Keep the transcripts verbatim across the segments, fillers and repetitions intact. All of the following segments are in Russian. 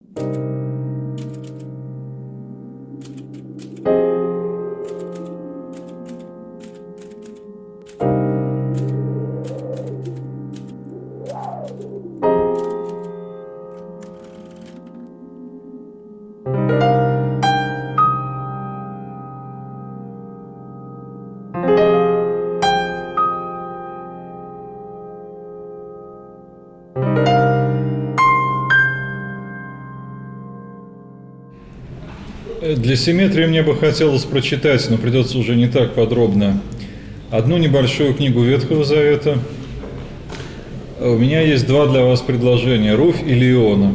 Для симметрии мне бы хотелось прочитать, но придется уже не так подробно, одну небольшую книгу Ветхого Завета. У меня есть два для вас предложения: Руфь или Иона.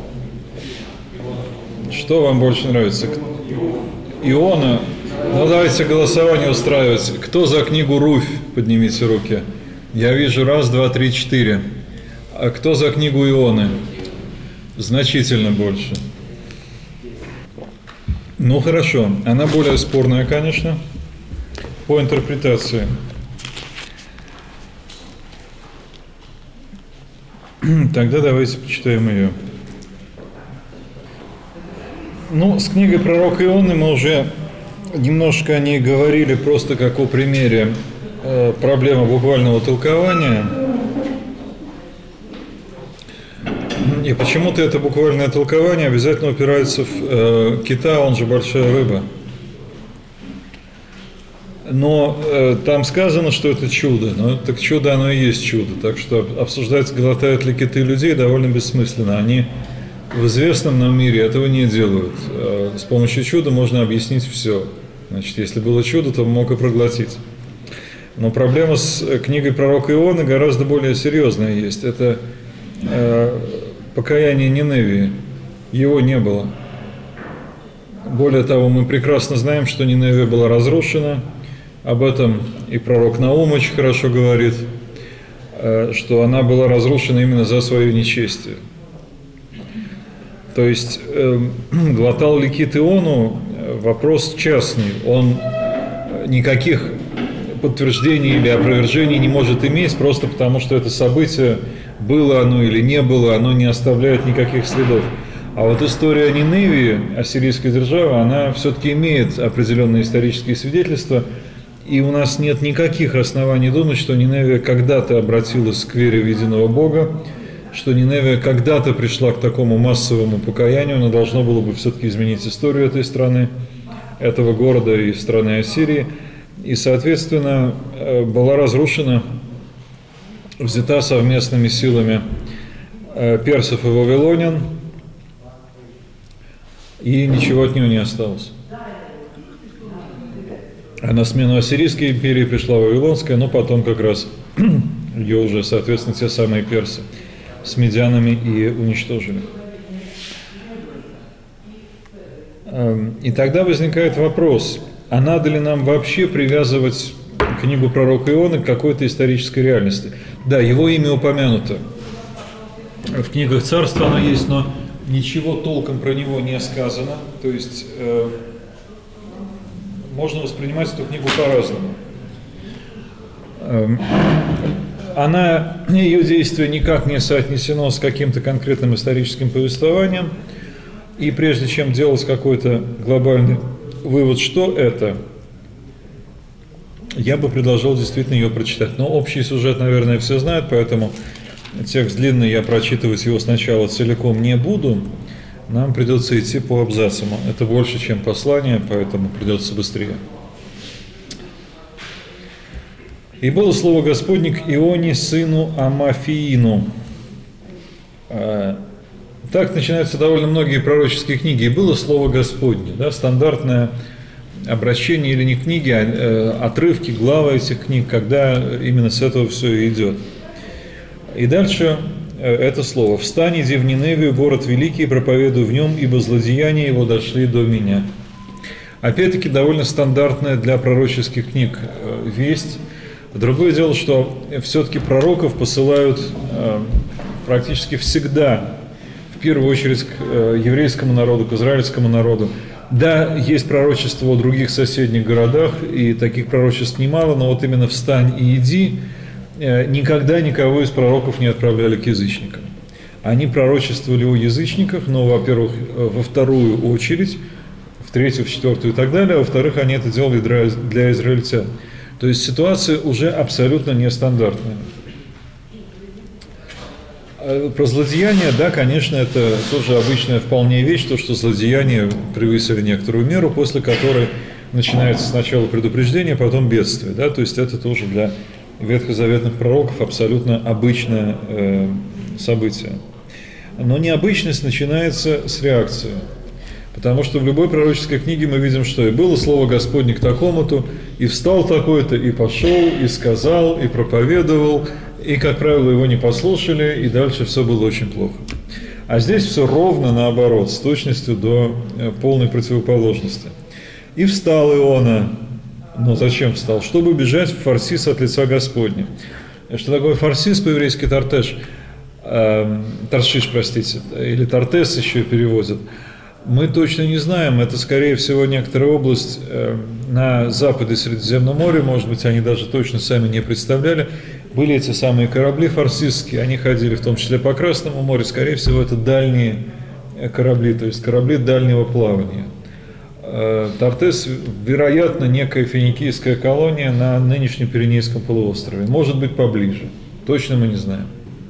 Что вам больше нравится? Иона? Ну, давайте голосование устраивать. Кто за книгу Руфь? Поднимите руки. Я вижу раз, два, три, четыре. А кто за книгу Ионы? Значительно больше. Ну, хорошо. Она более спорная, конечно, по интерпретации. Тогда давайте почитаем ее. Ну, с книгой пророка Ионы мы уже немножко о ней говорили, просто как о примере э, проблемы буквального толкования. И почему-то это буквальное толкование обязательно упирается в э, кита, он же большая рыба. Но э, там сказано, что это чудо. Но так чудо, оно и есть чудо. Так что обсуждать, глотают ли киты людей, довольно бессмысленно. Они в известном нам мире этого не делают. Э, с помощью чуда можно объяснить все. Значит, если было чудо, то мог и проглотить. Но проблема с книгой пророка Ионы гораздо более серьезная есть. Это э, покаяние Ниневии. Его не было. Более того, мы прекрасно знаем, что Ниневия была разрушена. Об этом и пророк Наум очень хорошо говорит, что она была разрушена именно за свое нечестие. То есть, глотал ли кит Иону – вопрос частный. Он никаких подтверждений или опровержений не может иметь, просто потому что это событие, было оно или не было, оно не оставляет никаких следов. А вот история Ниневии, ассирийской державы, она все-таки имеет определенные исторические свидетельства, и у нас нет никаких оснований думать, что Ниневия когда-то обратилась к вере в единого Бога, что Ниневия когда-то пришла к такому массовому покаянию, но должно было бы все-таки изменить историю этой страны, этого города и страны Ассирии, и, соответственно, была разрушена, взята совместными силами персов и вавилонян, и ничего от нее не осталось. А на смену Ассирийской империи пришла Вавилонская, но потом как раз ее уже, соответственно, те самые персы с медианами и уничтожили. И тогда возникает вопрос, а надо ли нам вообще привязывать книгу пророка Ионы к какой-то исторической реальности? Да, его имя упомянуто. В книгах царства оно есть, но ничего толком про него не сказано. То есть э, можно воспринимать эту книгу по-разному. Э, она, ее действие никак не соотнесено с каким-то конкретным историческим повествованием. И прежде чем делать какой-то глобальный вывод, что это, я бы предложил действительно ее прочитать. Но общий сюжет, наверное, все знают, поэтому текст длинный, я прочитывать его сначала целиком не буду. Нам придется идти по абзацам. Это больше, чем послание, поэтому придется быстрее. «И было слово Господне к Ионе, сыну Амафиину». Так начинаются довольно многие пророческие книги. «И было слово Господне». Да, стандартное обращение или не книги, а отрывки, главы этих книг, когда именно с этого все и идет. И дальше это слово: «Встань, иди в Ниневию, город великий, и проповедуй в нем, ибо злодеяния его дошли до меня». Опять-таки довольно стандартная для пророческих книг весть. Другое дело, что все-таки пророков посылают практически всегда, в первую очередь, к еврейскому народу, к израильскому народу. Да, есть пророчество о других соседних городах, и таких пророчеств немало, но вот именно «встань и иди» никогда никого из пророков не отправляли к язычникам. Они пророчествовали о язычниках, но, во-первых, во вторую очередь, в третью, в четвертую и так далее, а во-вторых, они это делали для, для израильтян. То есть ситуация уже абсолютно нестандартная. Про злодеяние, да, конечно, это тоже обычная вполне вещь, то, что злодеяния превысили некоторую меру, после которой начинается сначала предупреждение, потом бедствие, да, то есть это тоже для ветхозаветных пророков абсолютно обычное э, событие. Но необычность начинается с реакции, потому что в любой пророческой книге мы видим, что и было слово Господне к такому-то, и встал такой-то, и пошел, и сказал, и проповедовал, и, как правило, его не послушали, и дальше все было очень плохо. А здесь все ровно наоборот, с точностью до полной противоположности. «И встал Иона». Но зачем встал? Чтобы бежать в Фарсис от лица Господня. Что такое Фарсис по-еврейски Тартеш? Э, Таршиш, простите, или Тартес еще и переводят. Мы точно не знаем, это, скорее всего, некоторая область э, на западе Средиземного моря, может быть, они даже точно сами не представляли. Были эти самые корабли фарсистские, они ходили в том числе по Красному морю, скорее всего, это дальние корабли, то есть корабли дальнего плавания. Э, Тартес, вероятно, некая финикийская колония на нынешнем Пиренейском полуострове, может быть, поближе, точно мы не знаем.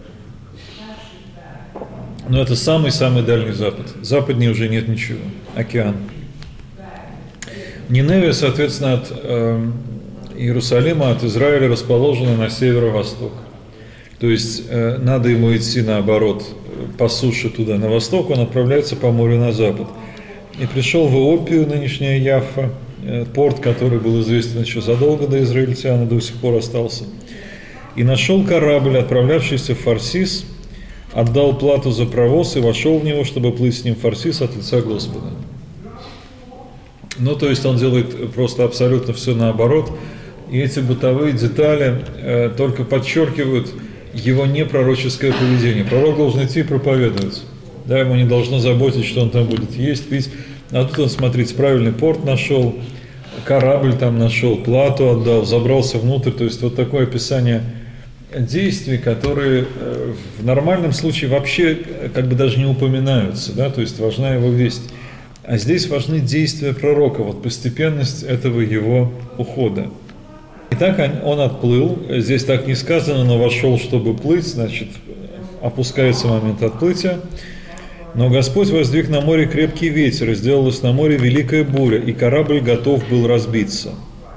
Но это самый-самый дальний запад. Западнее уже нет ничего. Океан. Ниневия, соответственно, от э, Иерусалима, от Израиля расположена на северо-восток. То есть э, надо ему идти наоборот по суше туда на восток, он отправляется по морю на запад. И пришел в Иопию, нынешняя Яффа, э, порт, который был известен еще задолго до израильтян и до сих пор остался. И нашел корабль, отправлявшийся в Фарсис, отдал плату за провоз и вошел в него, чтобы плыть с ним в Фарсис от лица Господа. Ну, то есть он делает просто абсолютно все наоборот. И эти бытовые детали э, только подчеркивают его непророческое поведение. Пророк должен идти и проповедовать. Да, ему не должно заботить, что он там будет есть, пить. А тут он, смотрите, правильный порт нашел, корабль там нашел, плату отдал, забрался внутрь. То есть вот такое описание действий, которые в нормальном случае вообще как бы даже не упоминаются, да, то есть важна его весть. А здесь важны действия пророка, вот постепенность этого его ухода. Итак, он отплыл, здесь так не сказано, но вошел, чтобы плыть, значит, опускается момент отплытия. Но Господь воздвиг на море крепкий ветер, и сделалась на море великая буря, и корабль готов был разбиться.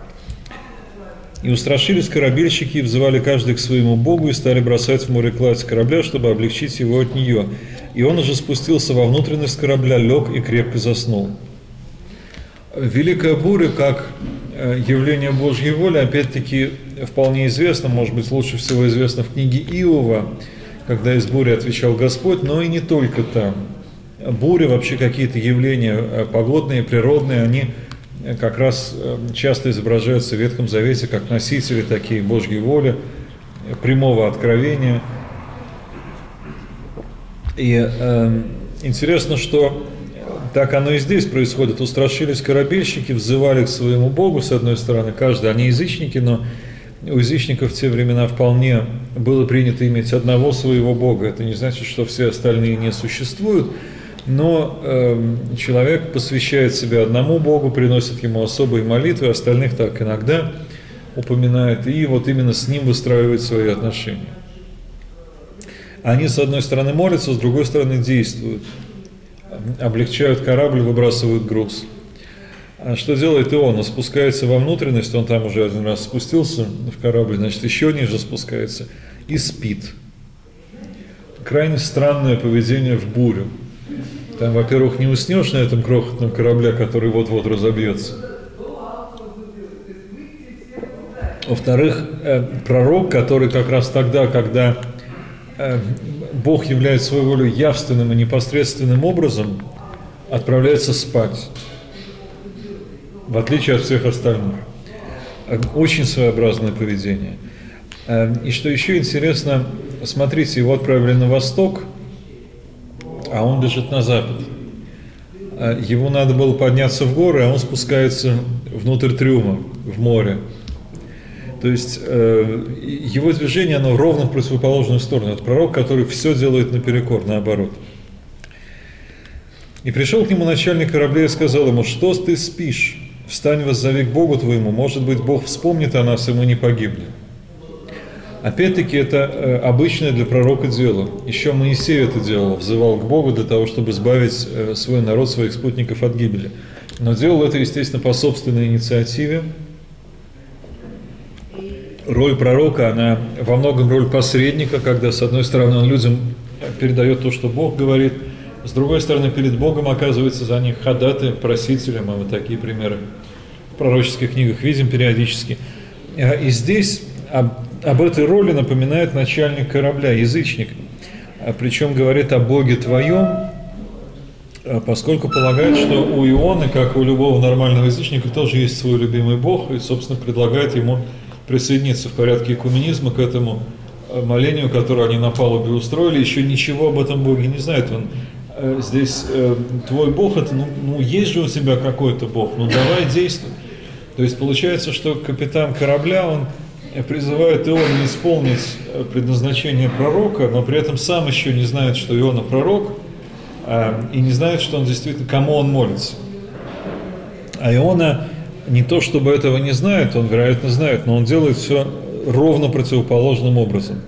И устрашились корабельщики, и взывали каждый к своему богу, и стали бросать в море кладь корабля, чтобы облегчить его от нее. И он уже спустился во внутренность корабля, лег и крепко заснул. Великая буря, как явление Божьей воли, опять-таки вполне известно, может быть, лучше всего известно в книге Иова, когда из бури отвечал Господь, но и не только там. Буря, вообще какие-то явления погодные, природные, они как раз часто изображаются в Ветхом Завете как носители такие Божьей воли, прямого откровения. И э, интересно, что так оно и здесь происходит. Устрашились корабельщики, взывали к своему Богу, с одной стороны, каждый, они язычники, но у язычников в те времена вполне было принято иметь одного своего Бога. Это не значит, что все остальные не существуют. Но э, человек посвящает себя одному Богу, приносит ему особые молитвы, остальных так иногда упоминает, и вот именно с ним выстраивает свои отношения. Они, с одной стороны, молятся, с другой стороны, действуют, облегчают корабль, выбрасывают груз. А что делает Иона? Спускается во внутренность, он там уже один раз спустился в корабль, значит, еще ниже спускается и спит. Крайне странное поведение в бурю. Там, во-первых, не уснешь на этом крохотном корабле, который вот-вот разобьется. Во-вторых, э, пророк, который как раз тогда, когда э, Бог являет свою волю явственным и непосредственным образом, отправляется спать, в отличие от всех остальных. Очень своеобразное поведение. Э, и что еще интересно, смотрите, его отправили на восток, а он бежит на запад. Ему надо было подняться в горы, а он спускается внутрь трюма, в море. То есть э, его движение, оно ровно в противоположную сторону. Это пророк, который все делает наперекор, наоборот. «И пришел к нему начальник кораблей и сказал ему: что ты спишь? Встань, воззови к Богу твоему, может быть, Бог вспомнит о нас, и мы не погибнем». Опять-таки, это э, обычное для пророка дело. Еще Моисей это делал, взывал к Богу для того, чтобы избавить э, свой народ, своих спутников от гибели. Но делал это, естественно, по собственной инициативе. Роль пророка, она во многом роль посредника, когда, с одной стороны, он людям передает то, что Бог говорит, с другой стороны, перед Богом оказывается за них ходатаем, просителем. Мы вот такие примеры в пророческих книгах видим периодически. И здесь об, об этой роли напоминает начальник корабля, язычник. Причем говорит о Боге твоем, поскольку полагает, что у Ионы, как у любого нормального язычника, тоже есть свой любимый Бог, и, собственно, предлагает ему присоединиться в порядке экуменизма к этому молению, которое они на палубе устроили. Еще ничего об этом Боге не знает. Он здесь, твой Бог, это, ну, ну, есть же у тебя какой-то Бог, ну, давай действуй. То есть получается, что капитан корабля, он призывает Иону исполнить предназначение пророка, но при этом сам еще не знает, что Иона пророк, и не знает, что он действительно, кому он молится. А Иона не то чтобы этого не знает, он, вероятно, знает, но он делает все ровно противоположным образом.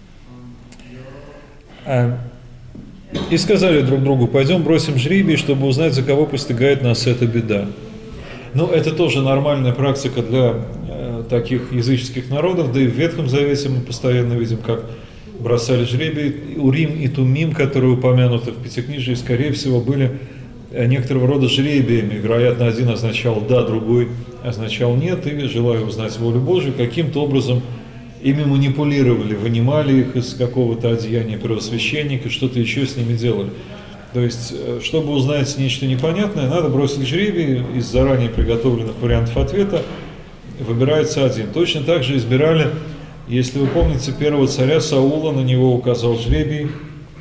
И сказали друг другу: пойдем бросим жребий, чтобы узнать, за кого постигает нас эта беда. Ну, это тоже нормальная практика для э, таких языческих народов, да и в Ветхом Завете мы постоянно видим, как бросали жребий. Урим и Тумим, которые упомянуты в Пятикнижии, скорее всего, были некоторого рода жребиями. Вероятно, один означал «да», другой означал «нет», и, желая узнать волю Божию, каким-то образом ими манипулировали, вынимали их из какого-то одеяния первосвященника, что-то еще с ними делали. То есть, чтобы узнать нечто непонятное, надо бросить жребий, из заранее приготовленных вариантов ответа выбирается один. Точно так же избирали, если вы помните, первого царя Саула, на него указал жребий.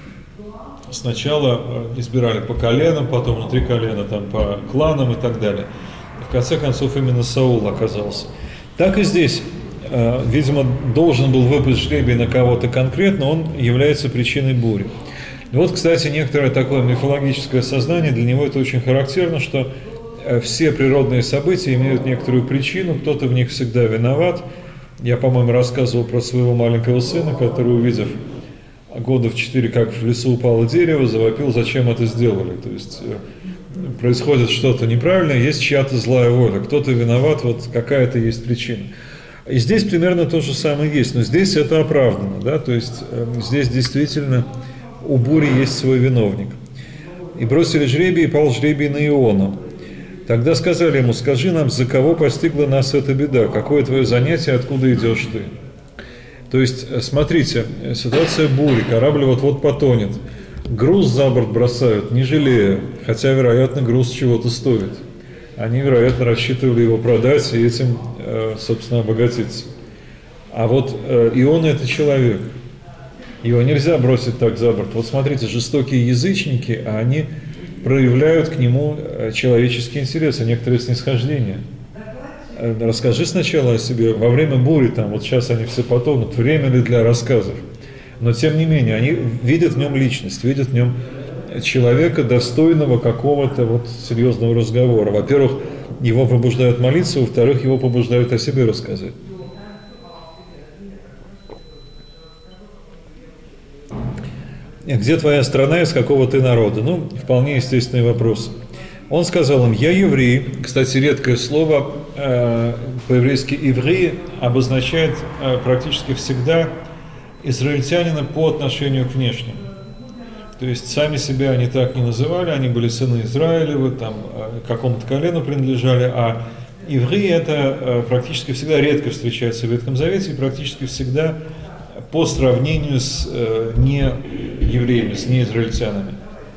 Сначала избирали по коленам, потом внутри колена, там, по кланам и так далее. В конце концов, именно Саул оказался. Так и здесь, видимо, должен был выпасть жребий на кого-то конкретно, он является причиной бури. Вот, кстати, некоторое такое мифологическое сознание, для него это очень характерно, что все природные события имеют некоторую причину, кто-то в них всегда виноват. Я, по-моему, рассказывал про своего маленького сына, который, увидев года в четыре, как в лесу упало дерево, завопил, зачем это сделали. То есть происходит что-то неправильное, есть чья-то злая воля, кто-то виноват, вот какая-то есть причина. И здесь примерно то же самое есть, но здесь это оправдано, да, то есть здесь действительно у бури есть свой виновник. И бросили жребий, и пал жребий на Иону. Тогда сказали ему: скажи нам, за кого постигла нас эта беда, какое твое занятие, откуда идешь ты? То есть, смотрите, ситуация бури, корабль вот-вот потонет, груз за борт бросают, не жалея, хотя, вероятно, груз чего-то стоит. Они, вероятно, рассчитывали его продать и этим, собственно, обогатиться. А вот Иона – это человек. Его нельзя бросить так за борт. Вот смотрите, жестокие язычники, а они проявляют к нему человеческие интересы, некоторые снисхождения. Расскажи сначала о себе. Во время бури, там, вот сейчас они все потонут, время ли для рассказов. Но тем не менее, они видят в нем личность, видят в нем человека, достойного какого-то вот серьезного разговора. Во-первых, его побуждают молиться, во-вторых, его побуждают о себе рассказать. Где твоя страна, из какого ты народа? Ну, вполне естественный вопрос. Он сказал им: я еврей. Кстати, редкое слово, э, по-еврейски «иври» обозначает э, практически всегда израильтянина по отношению к внешнему. То есть сами себя они так не называли, они были сыны Израилевы, там, э, какому-то колену принадлежали, а иври это э, практически всегда редко встречается в Ветхом Завете и практически всегда по сравнению с э, неевреями, с неизраильтянами.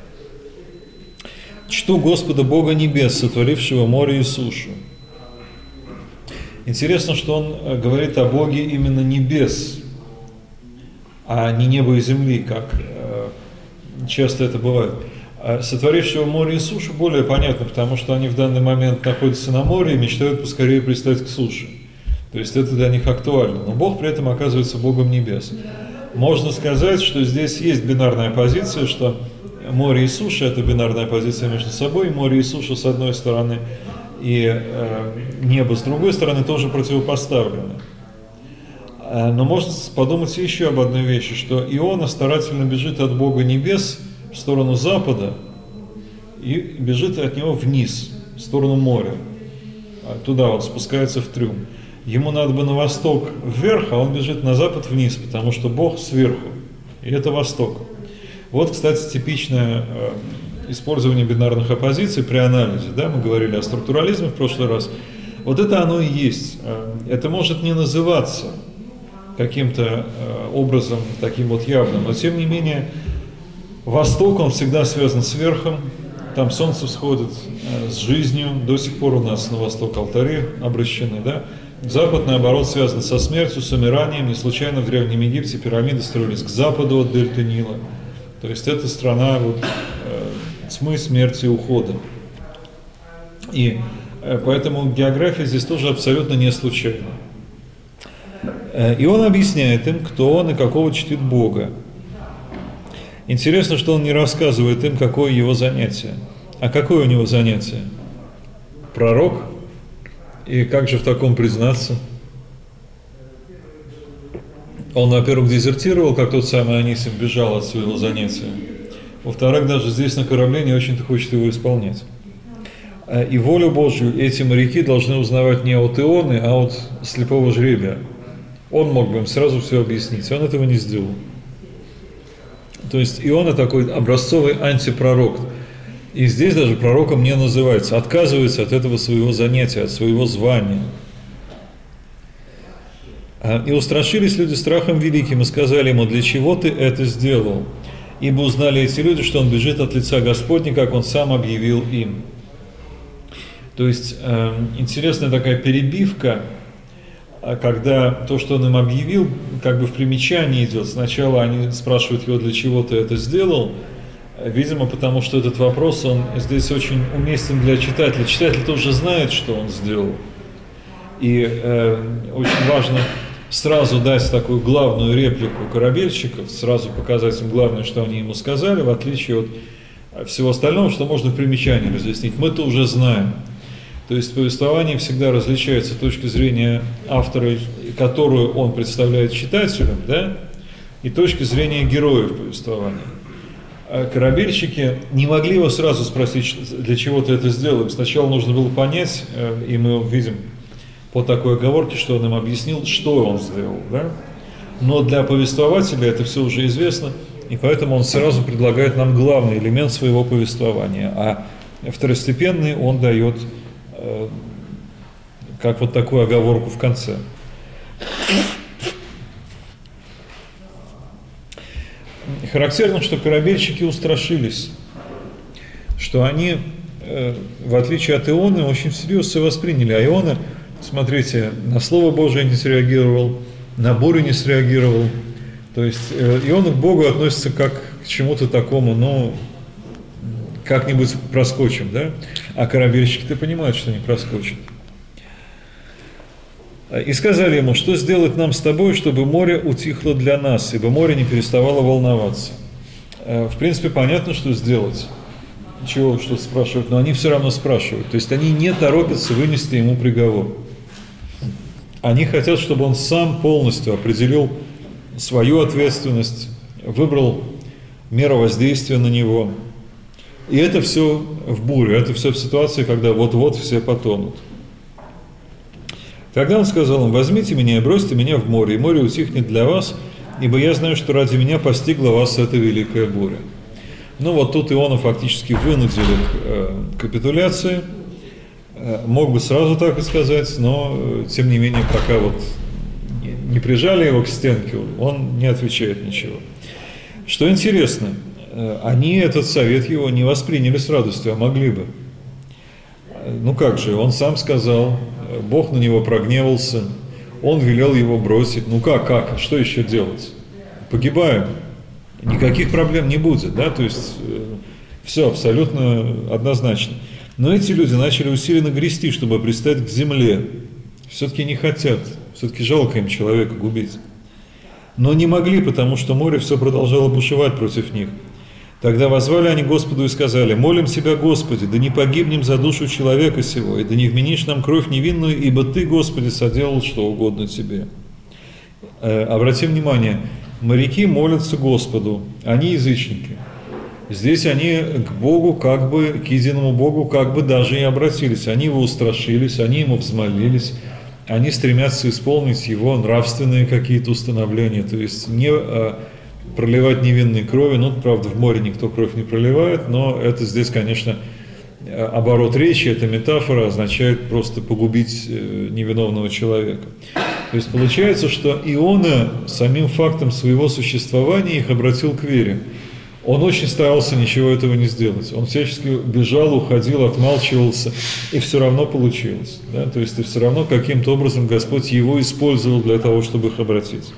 Чту Господа Бога небес, сотворившего море и сушу. Интересно, что он говорит о Боге именно небес, а не неба и земли, как э, часто это бывает. Сотворившего море и сушу более понятно, потому что они в данный момент находятся на море и мечтают поскорее пристать к суше. То есть это для них актуально. Но Бог при этом оказывается Богом небес. Можно сказать, что здесь есть бинарная позиция, что море и суша – это бинарная позиция между собой. Море и суша с одной стороны, и э, небо с другой стороны тоже противопоставлены. Но можно подумать еще об одной вещи, что Иона старательно бежит от Бога небес в сторону запада и бежит от него вниз, в сторону моря. Туда вот спускается в трюм. Ему надо бы на восток вверх, а он бежит на запад вниз, потому что Бог сверху, и это восток. Вот, кстати, типичное использование бинарных оппозиций при анализе. Да? Мы говорили о структурализме в прошлый раз. Вот это оно и есть. Это может не называться каким-то образом таким вот явным, но тем не менее восток, он всегда связан с верхом, там солнце всходит с жизнью, до сих пор у нас на восток алтари обращены, да? Запад, наоборот, связан со смертью, с умиранием, не случайно в Древнем Египте пирамиды строились к западу от дельты Нила, то есть это страна вот, э, тьмы, смерти и ухода. И э, поэтому география здесь тоже абсолютно не случайна. И он объясняет им, кто он и какого чтит Бога. Интересно, что он не рассказывает им, какое его занятие. А какое у него занятие? Пророк? И как же в таком признаться? Он, во-первых, дезертировал, как тот самый Анисим, бежал от своего занятия. Во-вторых, даже здесь на корабле не очень-то хочет его исполнять. И волю Божью эти моряки должны узнавать не от Ионы, а от слепого жребия. Он мог бы им сразу все объяснить, он этого не сделал. То есть Иона такой образцовый антипророк. И здесь даже пророком не называется, отказывается от этого своего занятия, от своего звания. И устрашились люди страхом великим и сказали ему: для чего ты это сделал? Ибо узнали эти люди, что он бежит от лица Господня, как он сам объявил им. То есть э, интересная такая перебивка, когда то, что он им объявил, как бы в примечании идет. Сначала они спрашивают его, для чего ты это сделал. Видимо, потому что этот вопрос, он здесь очень уместен для читателя. Читатель тоже знает, что он сделал. И э, очень важно сразу дать такую главную реплику корабельщиков, сразу показать им главное, что они ему сказали, в отличие от всего остального, что можно в примечании разъяснить. Мы-то уже знаем. То есть в повествовании всегда различается точка зрения автора, которую он представляет читателям, да, и точка зрения героев повествования. А корабельщики не могли его сразу спросить, для чего ты это сделал. Сначала нужно было понять, и мы видим по такой оговорке, что он им объяснил, что он сделал. Да? Но для повествователя это все уже известно, и поэтому он сразу предлагает нам главный элемент своего повествования, а второстепенный он дает как вот такую оговорку в конце. Характерно, что корабельщики устрашились, что они, в отличие от Ионы, очень всерьез все восприняли. А Иона, смотрите, на Слово Божие не среагировал, на бурю не среагировал. То есть Иона к Богу относится как к чему-то такому, ну, как-нибудь проскочим, да? А корабельщики-то понимают, что не проскочат. И сказали ему: что сделать нам с тобой, чтобы море утихло для нас, ибо море не переставало волноваться. В принципе, понятно, что сделать. Чего что-то спрашивают, но они все равно спрашивают. То есть они не торопятся вынести ему приговор. Они хотят, чтобы он сам полностью определил свою ответственность, выбрал меру воздействия на него. И это все в бурю, это все в ситуации, когда вот-вот все потонут. Тогда он сказал им: возьмите меня и бросьте меня в море, и море утихнет для вас, ибо я знаю, что ради меня постигла вас эта великая буря. Ну вот тут Иона фактически вынудили к э, капитуляции. Э, мог бы сразу так и сказать, но э, тем не менее, пока вот не, не прижали его к стенке, он не отвечает ничего. Что интересно, э, они этот совет его не восприняли с радостью, а могли бы. Ну как же, он сам сказал, Бог на него прогневался, он велел его бросить. Ну как, как, что еще делать? Погибаем. Никаких проблем не будет, да, то есть э, все абсолютно однозначно. Но эти люди начали усиленно грести, чтобы пристать к земле. Все-таки не хотят Все-таки жалко им человека губить. Но не могли, потому что море все продолжало бушевать против них. Тогда воззвали они Господу и сказали: «Молим Тебя, Господи, да не погибнем за душу человека сего, и да не вменишь нам кровь невинную, ибо Ты, Господи, соделал что угодно Тебе». Э, обратим внимание, моряки молятся Господу, они язычники. Здесь они к Богу, как бы, к единому Богу, как бы даже и обратились. Они Его устрашились, они Ему взмолились, они стремятся исполнить Его нравственные какие-то установления, то есть не э, проливать невинной крови. Ну, правда, в море никто кровь не проливает, но это здесь, конечно, оборот речи, эта метафора означает просто погубить невиновного человека. То есть получается, что Иона самим фактом своего существования их обратил к вере. Он очень старался ничего этого не сделать. Он всячески бежал, уходил, отмалчивался, и все равно получилось. Да? То есть и все равно каким-то образом Господь его использовал для того, чтобы их обратить.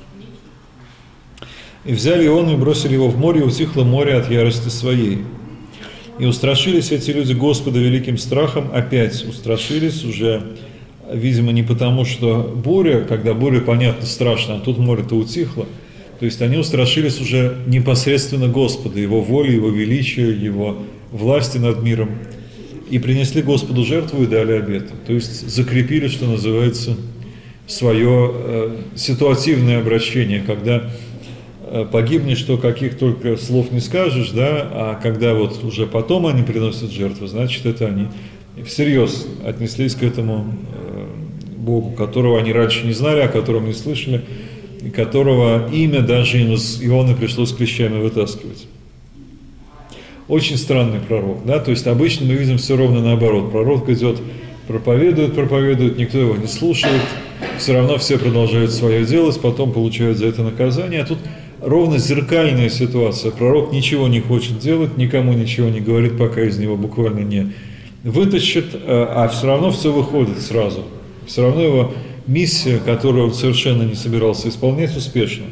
И взяли Иону и бросили его в море, и утихло море от ярости своей. И устрашились эти люди Господа великим страхом, опять устрашились уже, видимо, не потому, что буря, когда буря, понятно, страшно, а тут море-то утихло. То есть они устрашились уже непосредственно Господа, Его воли, Его величия, Его власти над миром. И принесли Господу жертву и дали обет. То есть закрепили, что называется, свое э, ситуативное обращение, когда погибнешь, то каких только слов не скажешь, да, а когда вот уже потом они приносят жертву, значит, это они всерьез отнеслись к этому Богу, которого они раньше не знали, о котором не слышали, и которого имя даже им из Ионы пришлось клещами вытаскивать. Очень странный пророк, да, то есть обычно мы видим все ровно наоборот. Пророк идет, проповедует, проповедует, никто его не слушает, все равно все продолжают свое делать, потом получают за это наказание, а тут ровно зеркальная ситуация. Пророк ничего не хочет делать, никому ничего не говорит, пока из него буквально не вытащит, а все равно все выходит сразу. Все равно его миссия, которую он совершенно не собирался исполнять, успешна.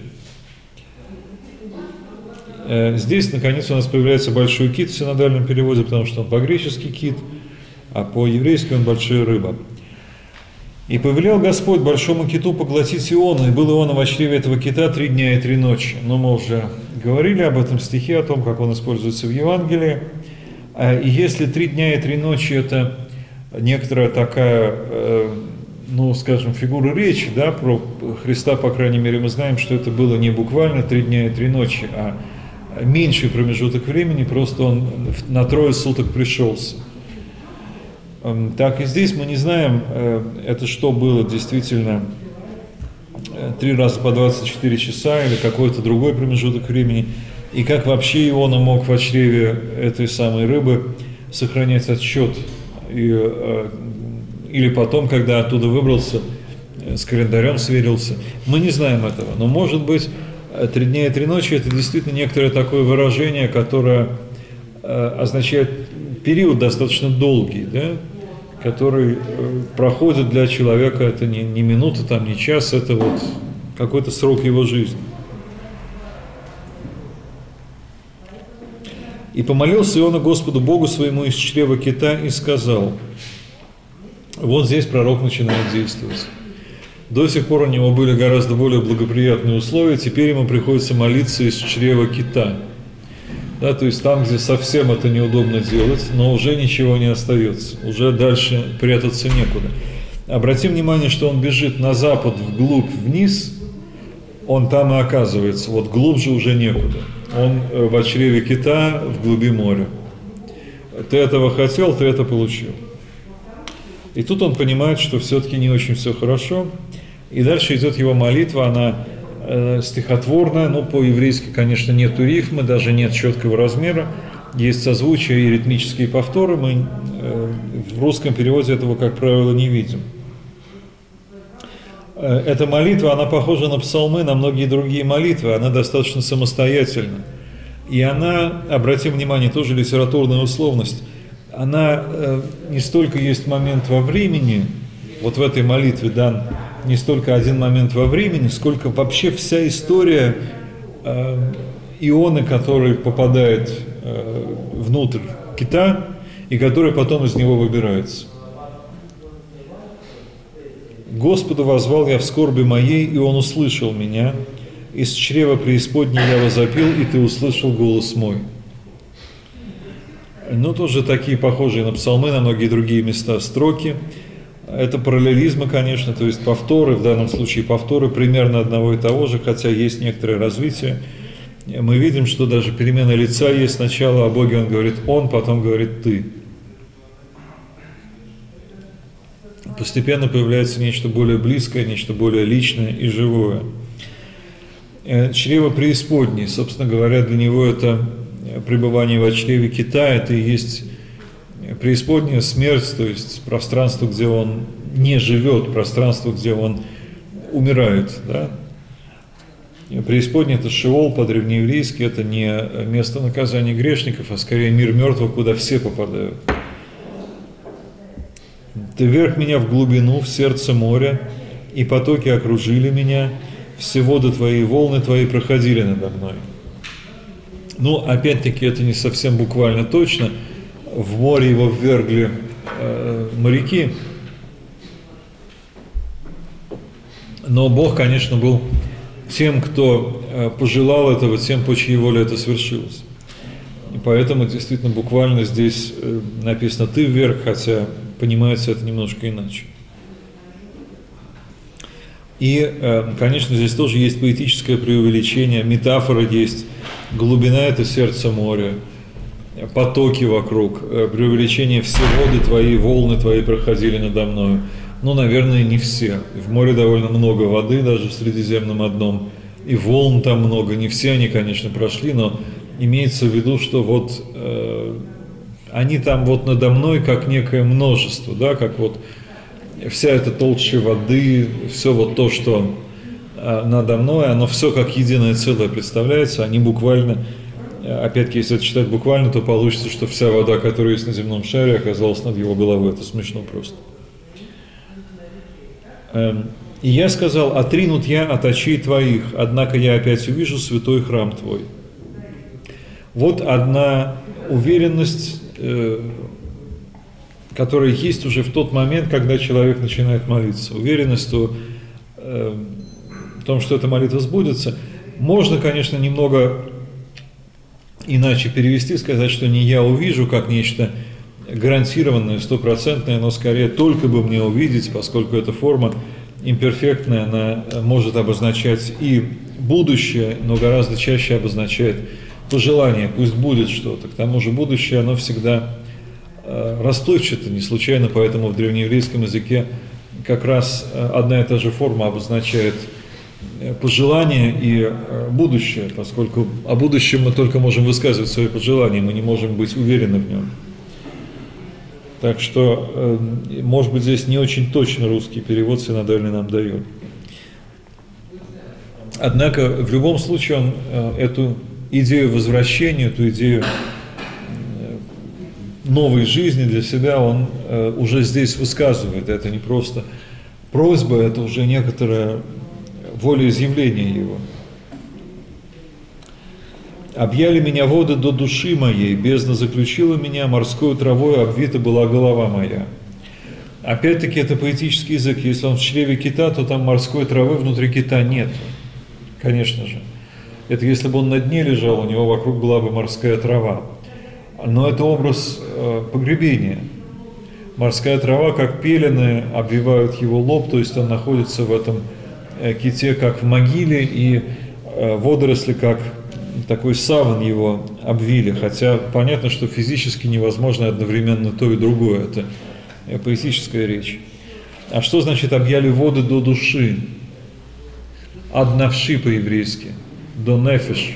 Здесь, наконец, у нас появляется большой кит в синодальном переводе, потому что он по-гречески кит, а по-еврейски он большая рыба. «И повелел Господь большому киту поглотить Иону, и был Иона в чреве этого кита три дня и три ночи». Но мы уже говорили об этом стихе, о том, как он используется в Евангелии. И если три дня и три ночи – это некоторая такая, ну, скажем, фигура речи, да, про Христа, по крайней мере, мы знаем, что это было не буквально три дня и три ночи, а меньший промежуток времени, просто он на трое суток пришелся. Так и здесь мы не знаем, это что было действительно три раза по двадцать четыре часа или какой-то другой промежуток времени, и как вообще Иона мог в чреве этой самой рыбы сохранять отсчет, и, или потом, когда оттуда выбрался, с календарем сверился. Мы не знаем этого, но может быть три дня и три ночи – это действительно некоторое такое выражение, которое означает период достаточно долгий, да, который проходит для человека, это не, не минута, там, не час, это вот какой-то срок его жизни. «И помолился Иона Господу Богу своему из чрева кита и сказал». Вот здесь пророк начинает действовать. До сих пор у него были гораздо более благоприятные условия, теперь ему приходится молиться из чрева кита. Да, то есть там, где совсем это неудобно делать, но уже ничего не остается, уже дальше прятаться некуда. Обратим внимание, что он бежит на запад, вглубь, вниз, он там и оказывается, вот глубже уже некуда. Он в чреве кита, в глуби моря. Ты этого хотел, ты это получил. И тут он понимает, что все-таки не очень все хорошо, и дальше идет его молитва, она стихотворная, но по-еврейски, конечно, нету рифмы, даже нет четкого размера, есть созвучия и ритмические повторы, мы в русском переводе этого, как правило, не видим. Эта молитва, она похожа на псалмы, на многие другие молитвы, она достаточно самостоятельна, и она, обратим внимание, тоже литературная условность, она не столько есть момент во времени, вот в этой молитве дан не столько один момент во времени, сколько вообще вся история э, Ионы, который попадает э, внутрь кита и который потом из него выбирается. Господу воззвал я в скорби моей, и Он услышал меня. Из чрева преисподней я возопил, и Ты услышал голос мой. Ну, тоже такие похожие на псалмы, на многие другие места строки. Это параллелизмы, конечно, то есть повторы, в данном случае повторы примерно одного и того же, хотя есть некоторое развитие. Мы видим, что даже перемена лица есть. Сначала о Боге он говорит «он», потом говорит «ты». Постепенно появляется нечто более близкое, нечто более личное и живое. Чрево преисподней, собственно говоря, для него это пребывание во чреве кита, это и есть преисподняя смерть, то есть пространство, где он не живет, пространство, где он умирает. Да? Преисподняя – это Шеол по-древнееврейски, это не место наказания грешников, а скорее мир мертвых, куда все попадают. Ты вверг меня в глубину, в сердце моря, и потоки окружили меня, все воды твои и волны твои проходили надо мной. Ну, опять-таки, это не совсем буквально точно. В море его ввергли э, моряки, но Бог, конечно, был тем, кто э, пожелал этого, тем, по чьей воле это свершилось. И поэтому, действительно, буквально здесь э, написано «ты вверг», хотя понимается это немножко иначе. И, конечно, здесь тоже есть поэтическое преувеличение, метафора есть, глубина – это сердце моря, потоки вокруг, преувеличение «все воды твои, волны твои проходили надо мною». Ну, наверное, не все. В море довольно много воды, даже в Средиземном одном, и волн там много, не все они, конечно, прошли, но имеется в виду, что вот э, они там вот надо мной как некое множество, да, как вот вся эта толща воды, все вот то, что надо мной, оно все как единое целое представляется, они буквально, опять-таки, если это читать буквально, то получится, что вся вода, которая есть на земном шаре, оказалась над его головой, это смешно просто. И я сказал: отринут я от очей твоих, однако я опять увижу святой храм твой. Вот одна уверенность, которая есть уже в тот момент, когда человек начинает молиться. Уверенность что, э, в том, что эта молитва сбудется. Можно, конечно, немного иначе перевести, сказать, что не я увижу как нечто гарантированное, стопроцентное, но скорее только бы мне увидеть, поскольку эта форма имперфектная, она может обозначать и будущее, но гораздо чаще обозначает пожелание, пусть будет что-то. К тому же будущее, оно всегда расплывчато, не случайно, поэтому в древнееврейском языке как раз одна и та же форма обозначает пожелание и будущее, поскольку о будущем мы только можем высказывать свои пожелания, мы не можем быть уверены в нем. Так что, может быть, здесь не очень точно русский перевод синодальный нам дает. Однако, в любом случае, он эту идею возвращения, эту идею новой жизни для себя он э, уже здесь высказывает. Это не просто просьба, это уже некоторое волеизъявление его. «Объяли меня воды до души моей, бездна заключила меня, морской травой обвита была голова моя». Опять-таки это поэтический язык. Если он в чреве кита, то там морской травы внутри кита нет. Конечно же. Это если бы он на дне лежал, у него вокруг была бы морская трава. Но это образ э, погребения. Морская трава, как пелены, обвивают его лоб, то есть он находится в этом э, ките, как в могиле, и э, водоросли, как такой саван, его обвили. Хотя понятно, что физически невозможно одновременно то и другое. Это э, поэтическая речь. А что значит «объяли воды до души»? «Аднавши» по-еврейски. «До нефеш».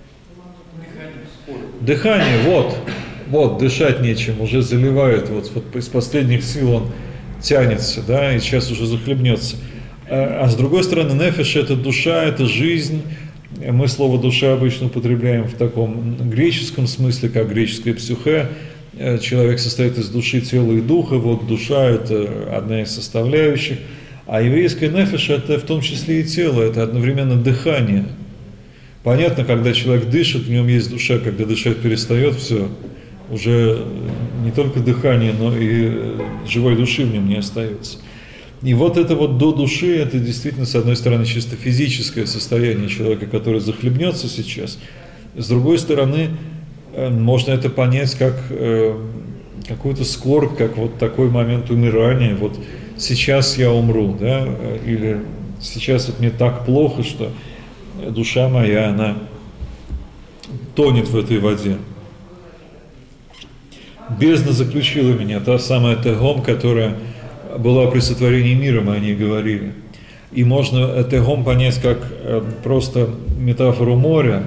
Дыхание, вот, вот, дышать нечем, уже заливает, вот, вот из последних сил он тянется, да, и сейчас уже захлебнется. А, а с другой стороны, нефеш – это душа, это жизнь. Мы слово «душа» обычно употребляем в таком греческом смысле, как греческое псюхе. Человек состоит из души, тела и духа, вот душа – это одна из составляющих. А еврейское нефеш – это в том числе и тело, это одновременно дыхание. Понятно, когда человек дышит, в нем есть душа, когда дышать перестает, все, уже не только дыхание, но и живой души в нем не остается. И вот это вот до души, это действительно, с одной стороны, чисто физическое состояние человека, который захлебнется сейчас. С другой стороны, можно это понять как какой-то скорбь, как вот такой момент умирания. Вот сейчас я умру, да, или сейчас вот мне так плохо, что душа моя, она тонет в этой воде. Бездна заключила меня, та самая Тегом, которая была при сотворении мира, мы о ней говорили. И можно Тегом понять как просто метафору моря,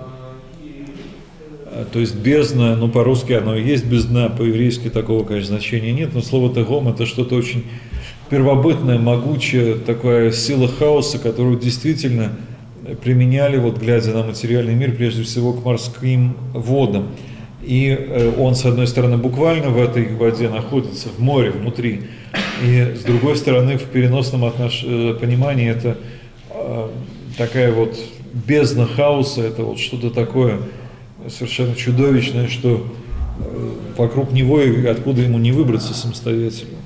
то есть бездна, ну по-русски оно и есть бездна, по-еврейски такого, конечно, значения нет, но слово Тегом это что-то очень первобытное, могучее, такая сила хаоса, которую действительно применяли, вот глядя на материальный мир, прежде всего к морским водам. И он, с одной стороны, буквально в этой воде находится, в море, внутри, и с другой стороны, в переносном отнош... понимании, это такая вот бездна хаоса, это вот что-то такое совершенно чудовищное, что вокруг него и откуда ему не выбраться самостоятельно.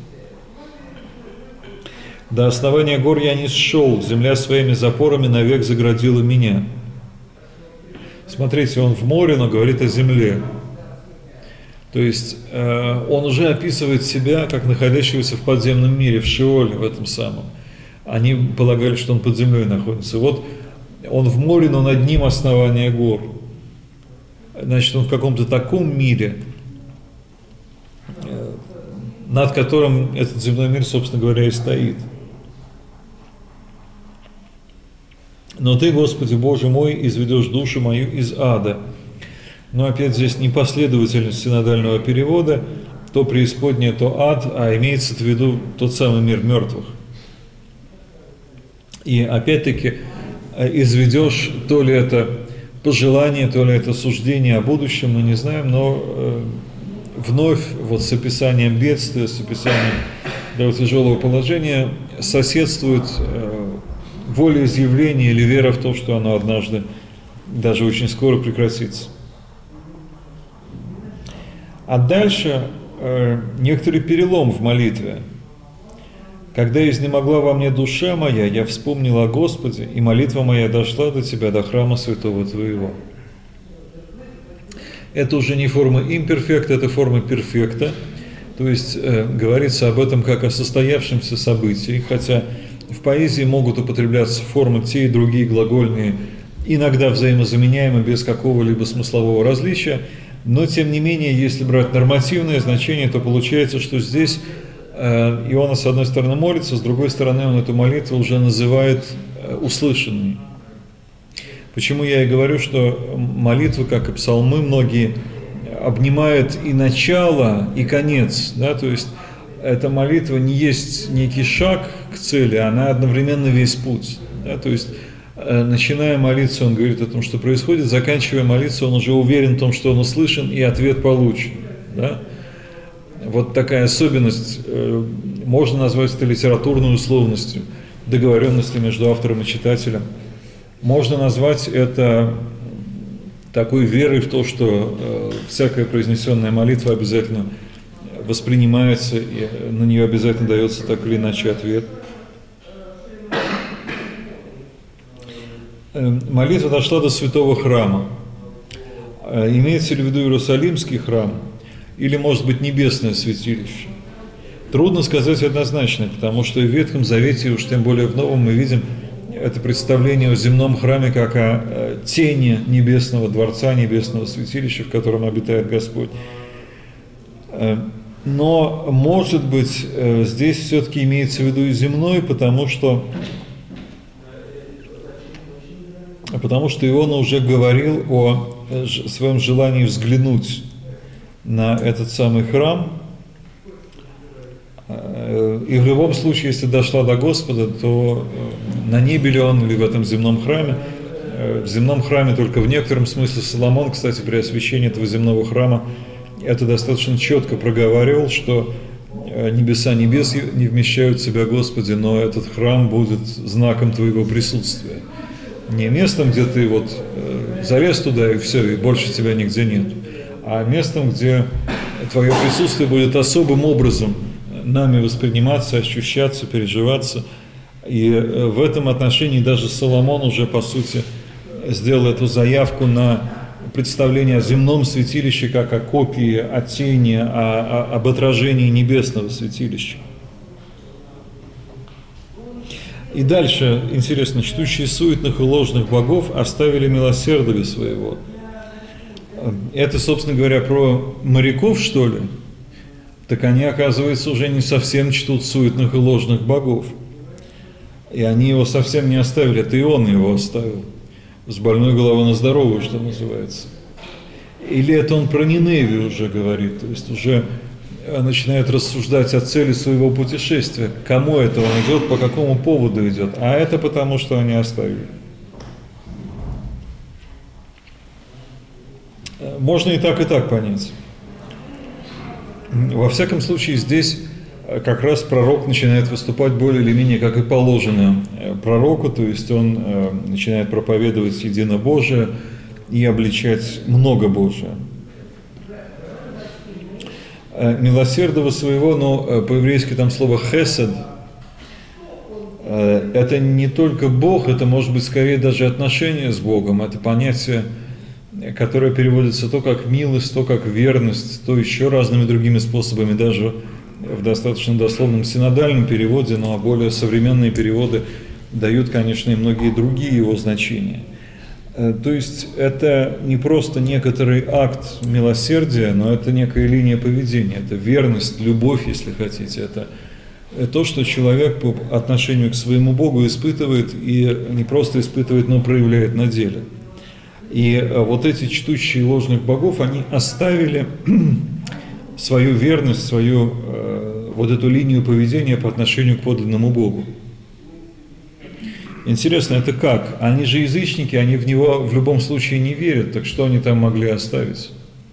До основания гор я не сшел, земля своими запорами навек заградила меня. Смотрите, он в море, но говорит о земле. То есть э, он уже описывает себя как находящегося в подземном мире, в Шеоле, в этом самом. Они полагали, что он под землей находится. Вот он в море, но над ним основание гор. Значит, он в каком-то таком мире, э, над которым этот земной мир, собственно говоря, и стоит. Но Ты, Господи Боже мой, изведешь душу мою из ада. Но опять здесь непоследовательность синодального перевода, то преисподняя, то ад, а имеется в виду тот самый мир мертвых. И опять-таки изведешь, то ли это пожелание, то ли это суждение о будущем, мы не знаем, но э, вновь вот с описанием бедствия, с описанием да, тяжелого положения соседствует э, волеизъявление или вера в то, что оно однажды, даже очень скоро прекратится. А дальше э, некоторый перелом в молитве. Когда изнемогла во мне душа моя, я вспомнила о Господе, и молитва моя дошла до Тебя, до храма святого Твоего. Это уже не форма имперфекта, это форма перфекта. То есть э, говорится об этом как о состоявшемся событии, хотя в поэзии могут употребляться формы те и другие глагольные, иногда взаимозаменяемые, без какого-либо смыслового различия, но тем не менее, если брать нормативное значение, то получается, что здесь э, Иона с одной стороны молится, с другой стороны он эту молитву уже называет э, услышанной. Почему я и говорю, что молитвы, как и псалмы, многие обнимают и начало, и конец, да, то есть эта молитва не есть некий шаг к цели, она одновременно весь путь. Да? То есть, э, начиная молиться, он говорит о том, что происходит, заканчивая молиться, он уже уверен в том, что он услышан и ответ получен. Да? Вот такая особенность, э, можно назвать это литературной условностью, договоренностью между автором и читателем. Можно назвать это такой верой в то, что э, всякая произнесенная молитва обязательно воспринимается, и на нее обязательно дается так или иначе ответ. Молитва дошла до святого храма. Имеется ли в виду Иерусалимский храм или, может быть, небесное святилище? Трудно сказать однозначно, потому что и в Ветхом Завете, уж тем более в Новом, мы видим это представление о земном храме как о тени небесного дворца, небесного святилища, в котором обитает Господь. Но, может быть, здесь все-таки имеется в виду и земной, потому что, потому что Иона уже говорил о своем желании взглянуть на этот самый храм. И в любом случае, если дошла до Господа, то на небе ли он или в этом земном храме. В земном храме только в некотором смысле Соломон, кстати, при освящении этого земного храма, это достаточно четко проговаривал, что небеса небес не вмещают в себя, Господи, но этот храм будет знаком Твоего присутствия. Не местом, где ты вот залез туда и все, и больше тебя нигде нет, а местом, где Твое присутствие будет особым образом нами восприниматься, ощущаться, переживаться. И в этом отношении даже Соломон уже, по сути, сделал эту заявку на представление о земном святилище как о копии, о тени, о, о, об отражении небесного святилища. И дальше, интересно, чтущие суетных и ложных богов оставили милосердия своего. Это, собственно говоря, про моряков, что ли? Так они, оказывается, уже не совсем чтут суетных и ложных богов. И они его совсем не оставили, это и он его оставил. С больной головы на здоровую, что называется. Или это он про Ниневию уже говорит, то есть уже начинает рассуждать о цели своего путешествия, к кому это он идет, по какому поводу идет, а это потому, что они оставили. Можно и так, и так понять. Во всяком случае, здесь как раз пророк начинает выступать более или менее как и положено пророку, то есть он начинает проповедовать единобожие и обличать многобожие. Милосердного своего, но по-еврейски там слово «хесед», это не только Бог, это может быть скорее даже отношение с Богом, это понятие, которое переводится то как милость, то как верность, то еще разными другими способами, даже в достаточно дословном синодальном переводе, но более современные переводы дают, конечно, и многие другие его значения. То есть это не просто некоторый акт милосердия, но это некая линия поведения, это верность, любовь, если хотите, это то, что человек по отношению к своему Богу испытывает, и не просто испытывает, но проявляет на деле. И вот эти чтущие ложных богов, они оставили свою верность, свою вот эту линию поведения по отношению к подлинному Богу. Интересно, это как? Они же язычники, они в него в любом случае не верят, так что они там могли оставить?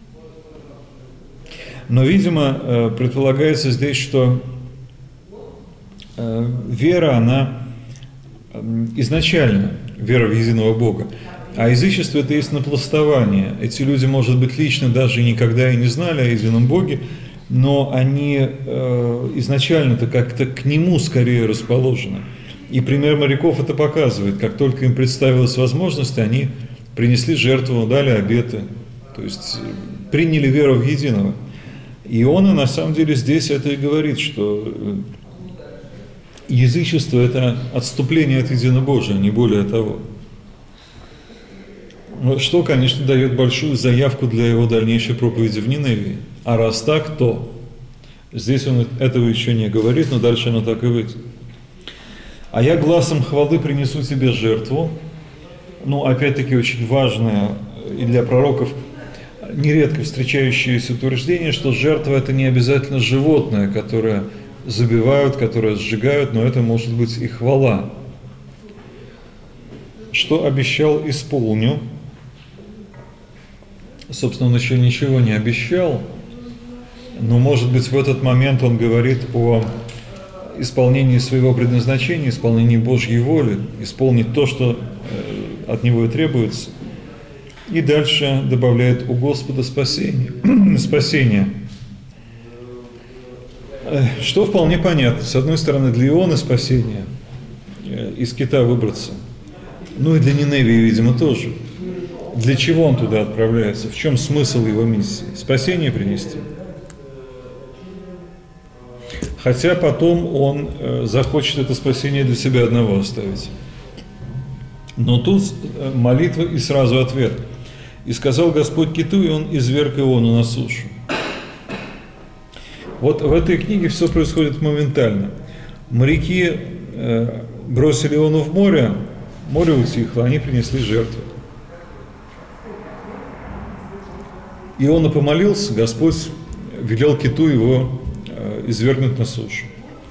Но, видимо, предполагается здесь, что вера, она изначально, вера в единого Бога, а язычество – это есть напластование. Эти люди, может быть, лично даже никогда и не знали о едином Боге, но они изначально-то как-то к Нему скорее расположены. И пример моряков это показывает. Как только им представилась возможность, они принесли жертву, дали обеты, то есть приняли веру в единого. И он, и на самом деле, здесь это и говорит, что язычество – это отступление от единобожия, не более того. Что, конечно, дает большую заявку для его дальнейшей проповеди в Ниневии. А раз так, то… Здесь он этого еще не говорит, но дальше оно так и выйдет. «А я гласом хвалы принесу тебе жертву». Ну, опять-таки, очень важное и для пророков нередко встречающееся утверждение, что жертва – это не обязательно животное, которое забивают, которое сжигают, но это может быть и хвала. «Что обещал, исполню». Собственно, он еще ничего не обещал, но, может быть, в этот момент он говорит о исполнении своего предназначения, исполнении Божьей воли, исполнить то, что от него и требуется. И дальше добавляет «у Господа спасение». спасение. Что вполне понятно. С одной стороны, для Ионы спасение, из кита выбраться. Ну и для Ниневии, видимо, тоже. Для чего он туда отправляется? В чем смысл его миссии? Спасение принести. Хотя потом он захочет это спасение для себя одного оставить. Но тут молитва и сразу ответ. «И сказал Господь киту, и он изверг Иону на сушу». Вот в этой книге все происходит моментально. Моряки бросили Иону в море, море утихло, они принесли жертву. Иона помолился, Господь велел киту его извергнуть на сушу.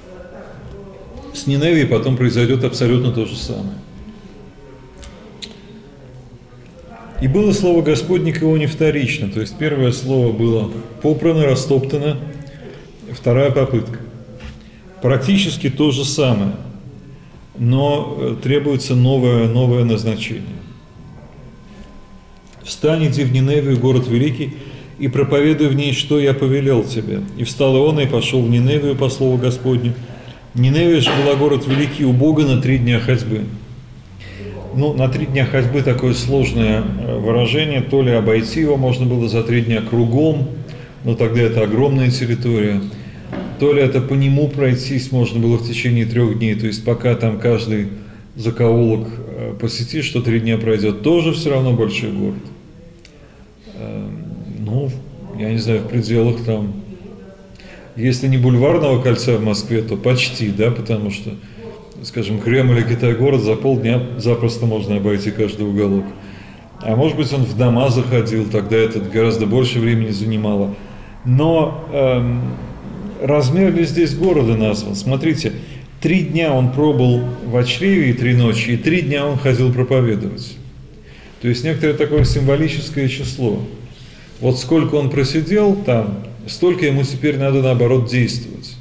С Ниневией потом произойдет абсолютно то же самое. И было слово Господне к Ионе вторично, то есть первое слово было попрано, растоптано, вторая попытка. Практически то же самое, но требуется новое, новое назначение. «Встань, иди в Ниневию, город великий, и проповедуй в ней, что я повелел тебе. И встал он и пошел в Ниневию по слову Господню. Ниневия же была город великий у Бога на три дня ходьбы. Ну, на три дня ходьбы такое сложное выражение, то ли обойти его можно было за три дня кругом, но тогда это огромная территория, то ли это по нему пройтись можно было в течение трех дней, то есть пока там каждый закоулок посетишь, что три дня пройдет, тоже все равно большой город. Ну, я не знаю, в пределах там, если не бульварного кольца в Москве, то почти, да, потому что, скажем, Кремль или Китай-город за полдня запросто можно обойти каждый уголок. А может быть, он в дома заходил, тогда это гораздо больше времени занимало. Но эм, размер ли здесь города назван? Смотрите, три дня он пробыл в чреве и три ночи, и три дня он ходил проповедовать. То есть некоторое такое символическое число. Вот сколько он просидел там, столько ему теперь надо, наоборот, действовать.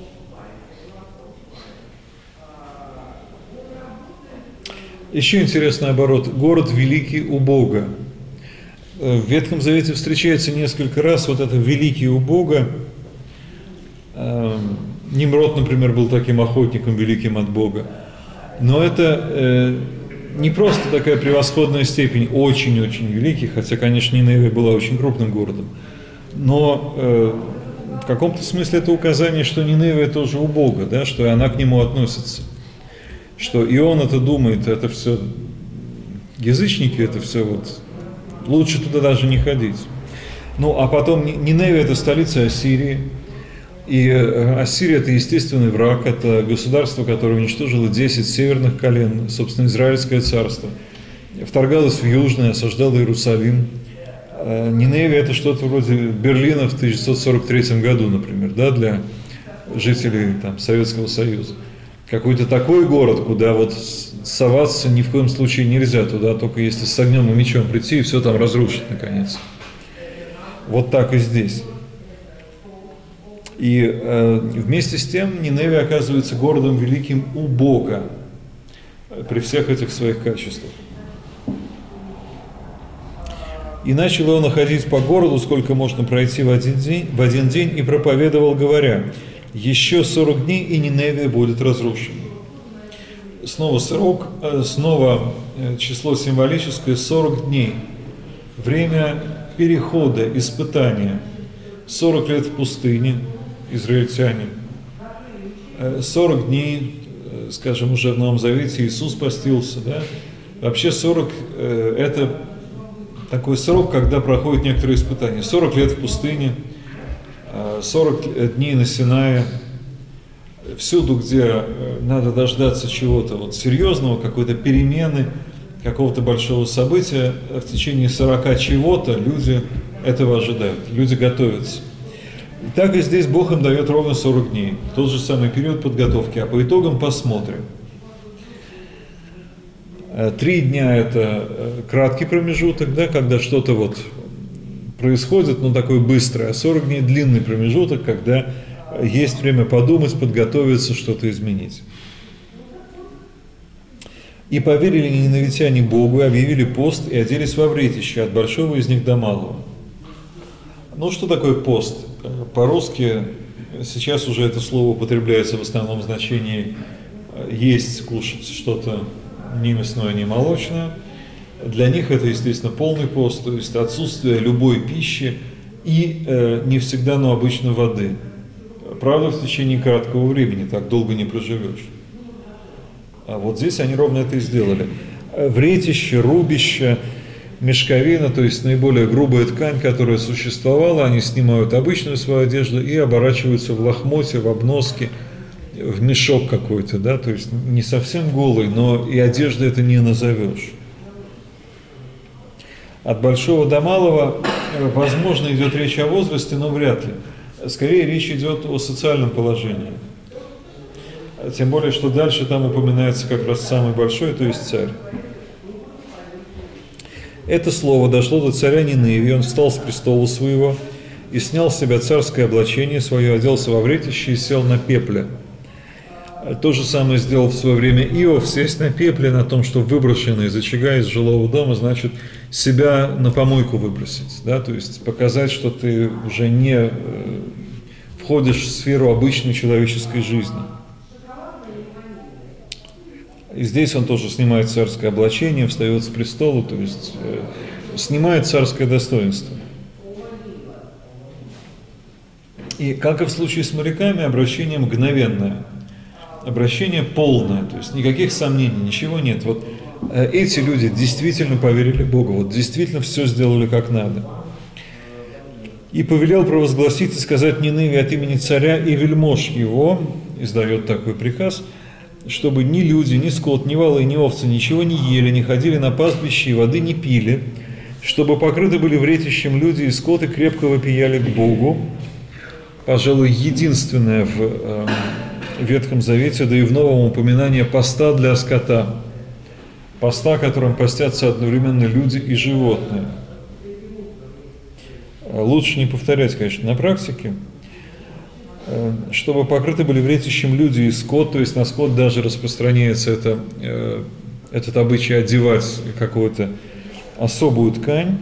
Еще интересный оборот. Город великий у Бога. В Ветхом Завете встречается несколько раз вот это великий у Бога. Нимрод, например, был таким охотником великим от Бога. Но это не просто такая превосходная степень, очень-очень великий, хотя, конечно, Ниневия была очень крупным городом. Но в каком-то смысле это указание, что Ниневия тоже у Бога, да, что она к нему относится. Что и он это думает, это все язычники, это все вот, лучше туда даже не ходить. Ну, а потом Ниневия – это столица Ассирии, и Ассирия – это естественный враг, это государство, которое уничтожило десять северных колен, собственно, Израильское царство, вторгалось в Южное, осаждало Иерусалим. Ниневия – это что-то вроде Берлина в тысяча девятьсот сорок третьем году, например, да, для жителей там, Советского Союза. Какой-то такой город, куда вот соваться ни в коем случае нельзя, туда только если с огнем и мечом прийти и все там разрушить наконец. Вот так и здесь. И э, вместе с тем Ниневия оказывается городом великим у Бога при всех этих своих качествах. И начал он ходить по городу, сколько можно пройти в один день, в один день и проповедовал, говоря: еще сорок дней, и Ниневия будет разрушена. Снова срок, снова число символическое, сорок дней. Время перехода, испытания. сорок лет в пустыне, израильтяне. сорок дней, скажем, уже в Новом Завете Иисус постился, да? Вообще сорок – это такой срок, когда проходят некоторые испытания. сорок лет в пустыне, сорок дней на Синае, всюду, где надо дождаться чего-то вот серьезного, какой-то перемены, какого-то большого события, в течение сорока чего-то люди этого ожидают, люди готовятся. И так и здесь Бог им дает ровно сорок дней, тот же самый период подготовки, а по итогам посмотрим. Три дня – это краткий промежуток, да, когда что-то вот происходит, но такое быстрое, а сорок дней – длинный промежуток, когда есть время подумать, подготовиться, что-то изменить. «И поверили ниневитяне Богу, и объявили пост, и оделись во вретище от большого из них до малого». Ну, что такое пост? По-русски сейчас уже это слово употребляется в основном значении есть, кушать что-то не мясное, не молочное. Для них это, естественно, полный пост, то есть отсутствие любой пищи и э, не всегда, но обычно воды. Правда, в течение краткого времени, так долго не проживешь. А вот здесь они ровно это и сделали. Вретище, рубище, мешковина, то есть наиболее грубая ткань, которая существовала, они снимают обычную свою одежду и оборачиваются в лохмотья, в обноски, в мешок какой-то, да, то есть не совсем голый, но и одежды это не назовешь. От большого до малого, возможно, идет речь о возрасте, но вряд ли. Скорее речь идет о социальном положении. Тем более, что дальше там упоминается как раз самый большой, то есть царь. Это слово дошло до царя Ниневии, он встал с престола своего и снял с себя царское облачение свое, оделся во вретище и сел на пепле. То же самое сделал в свое время Иов, сесть на пепле, на том, что выброшено из очага, из жилого дома, значит, себя на помойку выбросить, да, то есть показать, что ты уже не входишь в сферу обычной человеческой жизни. И здесь он тоже снимает царское облачение, встает с престола, то есть э, снимает царское достоинство. И, как и в случае с моряками, обращение мгновенное, обращение полное, то есть никаких сомнений, ничего нет. Вот э, эти люди действительно поверили Богу, вот действительно все сделали как надо. И повелел провозгласить и сказать Ниневе от имени царя и вельмож его, издает такой приказ, чтобы ни люди, ни скот, ни валы, ни овцы ничего не ели, не ходили на пастбище и воды не пили, чтобы покрыты были вретищем люди и скот и крепко вопияли к Богу. Пожалуй, единственное в э, Ветхом Завете, да и в Новом упоминание поста для скота. Поста, которым постятся одновременно люди и животные. Лучше не повторять, конечно, на практике. Чтобы покрыты были вретищем люди и скот, то есть на скот даже распространяется это, э, этот обычай одевать какую-то особую ткань.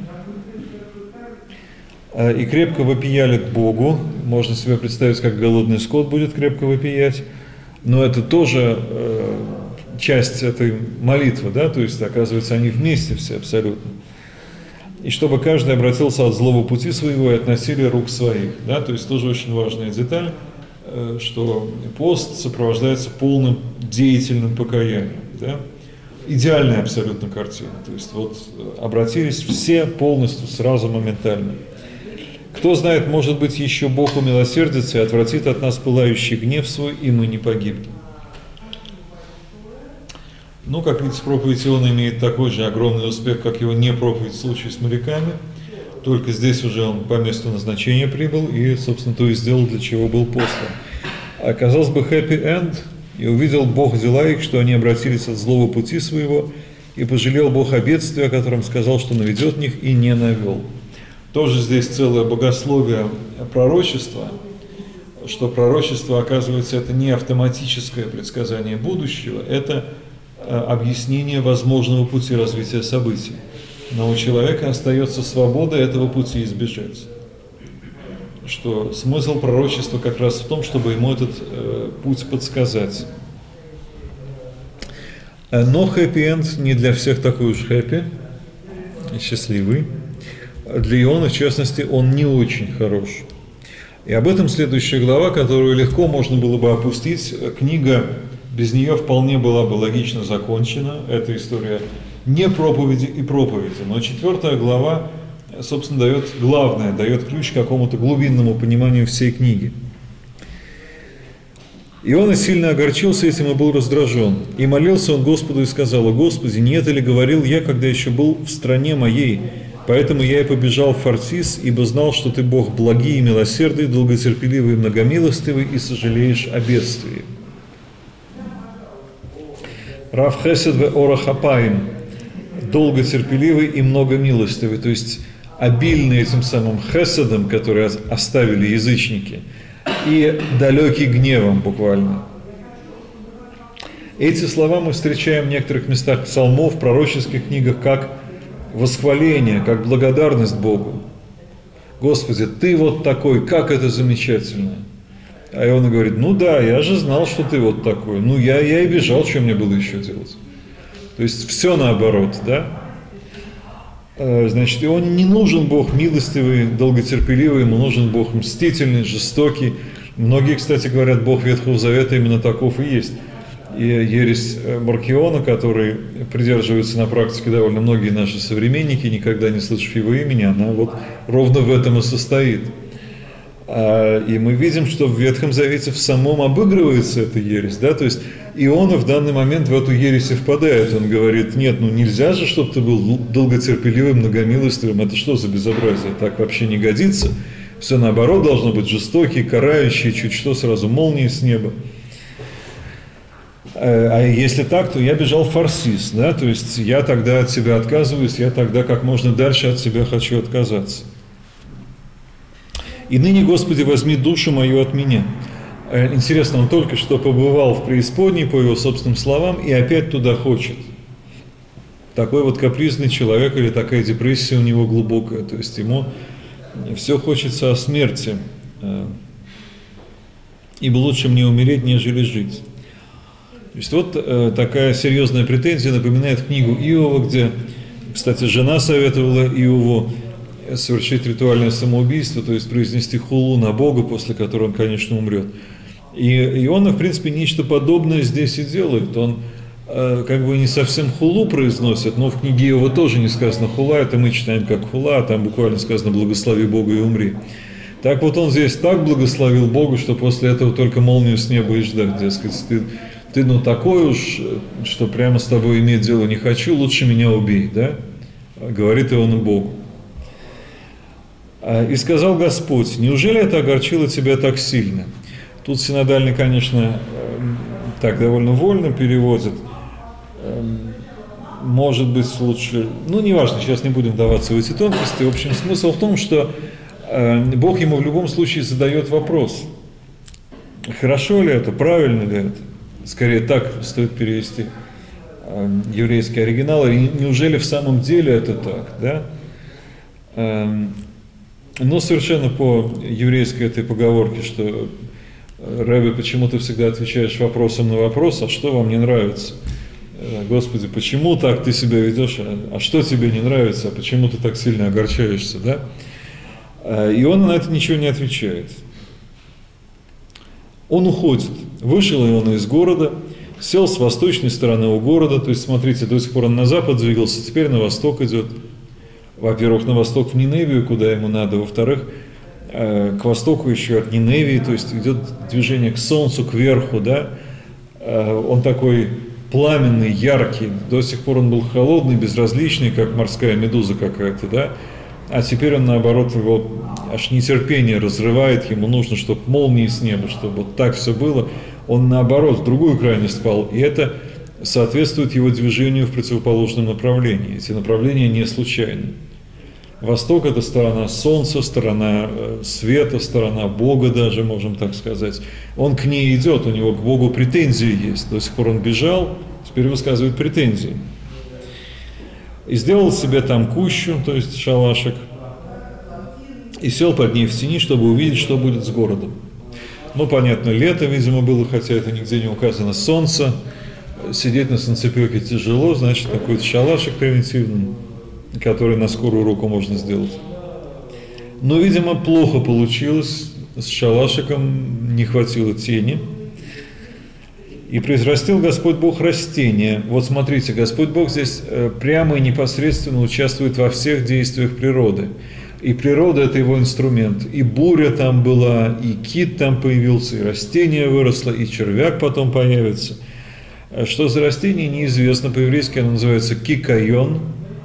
Э, и крепко вопияли к Богу. Можно себе представить, как голодный скот будет крепко вопиять. Но это тоже э, часть этой молитвы, да, то есть, оказывается, они вместе все абсолютно. И чтобы каждый обратился от злого пути своего и от насилия рук своих. Да? То есть тоже очень важная деталь, что пост сопровождается полным деятельным покаянием. Да? Идеальная абсолютно картина. То есть вот обратились все полностью, сразу, моментально. Кто знает, может быть, еще Бог умилосердится и отвратит от нас пылающий гнев свой, и мы не погибнем. Ну, как видите, проповедь Иона имеет такой же огромный успех, как его не проповедь в случае с моряками. Только здесь уже он по месту назначения прибыл и, собственно, то и сделал, для чего был послан. Оказалось бы, хэппи-энд, и увидел Бог дела их, что они обратились от злого пути своего, и пожалел Бог о бедствии, о котором сказал, что наведет них, и не навел. Тоже здесь целое богословие пророчества, что пророчество, оказывается, это не автоматическое предсказание будущего, это объяснение возможного пути развития событий. Но у человека остается свобода этого пути избежать. Что смысл пророчества как раз в том, чтобы ему этот э, путь подсказать. Но хэппи-энд не для всех такой уж хэппи, счастливый. Для Иона, в частности, он не очень хорош. И об этом следующая глава, которую легко можно было бы опустить. Книга без нее вполне была бы логично закончена. Эта история не проповеди и проповеди. Но четвертая глава, собственно, дает главное, дает ключ к какому-то глубинному пониманию всей книги. Иона сильно огорчился этим и был раздражен. И молился он Господу и сказал: «О Господи, не это ли говорил я, когда еще был в стране моей? Поэтому я и побежал в Фарсис, ибо знал, что ты Бог благий и милосердный, долготерпеливый и многомилостивый, и сожалеешь о бедствии». Рав Хесед ве Орах Апаим, долготерпеливый и многомилостивый, то есть обильный этим самым хеседом, который оставили язычники, и далекий гневом буквально. Эти слова мы встречаем в некоторых местах псалмов, в пророческих книгах, как восхваление, как благодарность Богу. Господи, ты вот такой, как это замечательно. А Иона говорит: ну да, я же знал, что ты вот такой. Ну я, я и бежал, что мне было еще делать. То есть все наоборот, да? Значит, Ионе не нужен Бог милостивый, долготерпеливый, ему нужен Бог мстительный, жестокий. Многие, кстати, говорят, Бог Ветхого Завета именно таков и есть. И ересь Маркиона, который придерживаются на практике довольно многие наши современники, никогда не слышав его имени, она вот ровно в этом и состоит. И мы видим, что в Ветхом Завете в самом обыгрывается эта ересь, да, то есть Иона в данный момент в эту ересь и впадает, он говорит: нет, ну нельзя же, чтобы ты был долготерпеливым, многомилостивым, это что за безобразие, так вообще не годится, все наоборот должно быть жестокий, карающий, чуть что сразу молнии с неба. А если так, то я бежал в Фарсис, да, то есть я тогда от себя отказываюсь, я тогда как можно дальше от себя хочу отказаться. «И ныне, Господи, возьми душу мою от меня». Интересно, он только что побывал в преисподней, по его собственным словам, и опять туда хочет. такой вот капризный человек или такая депрессия у него глубокая, то есть ему все хочется о смерти, ибо лучше мне умереть, нежели жить. То есть вот такая серьезная претензия напоминает книгу Иова, где, кстати, жена советовала Иову совершить ритуальное самоубийство, то есть произнести хулу на Бога, после которого он, конечно, умрет. И Иона, в принципе, нечто подобное здесь и делает. Он э, как бы не совсем хулу произносит, но в книге Иова тоже не сказано хула, это мы читаем как хула, а там буквально сказано «благослови Бога и умри». Так вот он здесь так благословил Бога, что после этого только молнию с неба и ждать, дескать, ты, ты ну такой уж, что прямо с тобой иметь дело не хочу, лучше меня убей, да? Говорит Иона Богу. «И сказал Господь, неужели это огорчило тебя так сильно?» Тут синодальный, конечно, так довольно вольно переводит. Может быть, лучше... Ну, неважно, сейчас не будем вдаваться в эти тонкости. В общем, смысл в том, что Бог ему в любом случае задает вопрос. Хорошо ли это, правильно ли это? Скорее так стоит перевести еврейский оригинал. И неужели в самом деле это так, да? Но совершенно по еврейской этой поговорке, что «Рэбби, почему ты всегда отвечаешь вопросом на вопрос, а что вам не нравится? Господи, почему так ты себя ведешь, а что тебе не нравится, а почему ты так сильно огорчаешься?» да? И он на это ничего не отвечает. Он уходит. Вышел он из города, сел с восточной стороны у города, то есть, смотрите, до сих пор он на запад двигался, теперь на восток идет. Во-первых, на восток в Ниневию, куда ему надо, во-вторых, к востоку еще от Ниневии, то есть идет движение к солнцу, кверху, да, он такой пламенный, яркий, до сих пор он был холодный, безразличный, как морская медуза какая-то, да, а теперь он, наоборот, его аж нетерпение разрывает, ему нужно, чтобы молнии с неба, чтобы вот так все было, он, наоборот, в другую крайность пал, и это соответствует его движению в противоположном направлении, эти направления не случайны. Восток – это сторона солнца, сторона света, сторона Бога даже, можем так сказать. Он к ней идет, у него к Богу претензии есть. До сих пор он бежал, теперь высказывает претензии. И сделал себе там кущу, то есть шалашик, и сел под ней в тени, чтобы увидеть, что будет с городом. Ну, понятно, лето, видимо, было, хотя это нигде не указано, солнце. Сидеть на солнцепёке тяжело, значит, какой-то шалашик примитивный, который на скорую руку можно сделать. Но, видимо, плохо получилось, с шалашиком не хватило тени. И произрастил Господь Бог растения. Вот смотрите, Господь Бог здесь прямо и непосредственно участвует во всех действиях природы. И природа – это его инструмент. И буря там была, и кит там появился, и растение выросло, и червяк потом появится. Что за растение, неизвестно. По-еврейски оно называется кикайон.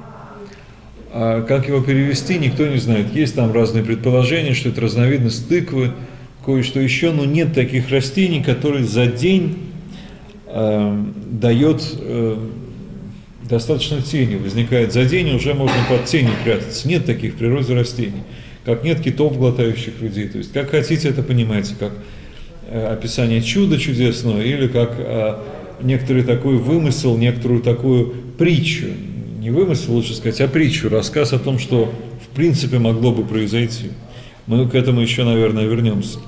А как его перевести, никто не знает. Есть там разные предположения, что это разновидность тыквы, кое-что еще, но нет таких растений, которые за день э, дает э, достаточно тени. Возникает за день, уже можно под тенью прятаться. Нет таких в природе растений. Как нет китов, глотающих людей. То есть, как хотите это понимаете, как э, описание чуда чудесного или как э, некоторый такой вымысел, некоторую такую притчу. Не вымысел, лучше сказать, а притчу, рассказ о том, что в принципе могло бы произойти. Мы к этому еще, наверное, вернемся.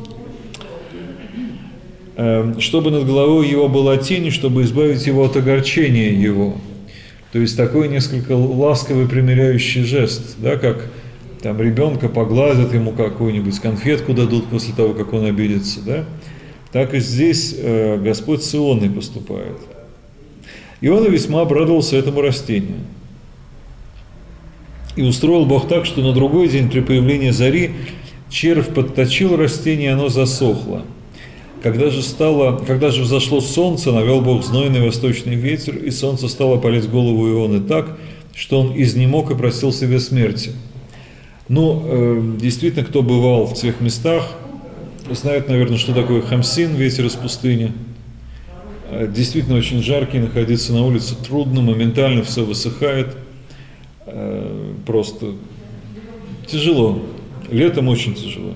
Чтобы над головой его была тень, чтобы избавить его от огорчения его. То есть такой несколько ласковый примиряющий жест, да, как там ребенка погладят, ему какую-нибудь конфетку дадут после того, как он обидится, да. Так и здесь Господь с Ионой поступает. Иона весьма обрадовался этому растению. И устроил Бог так, что на другой день при появлении зари червь подточил растение, и оно засохло. Когда же, стало, когда же взошло солнце, навел Бог знойный восточный ветер, и солнце стало палить голову Ионы так, что он изнемог и просил себе смерти. Ну, э, действительно, кто бывал в тех местах, знает, наверное, что такое хамсин, ветер из пустыни. Действительно очень жаркий, находиться на улице трудно, моментально все высыхает, просто тяжело, летом очень тяжело.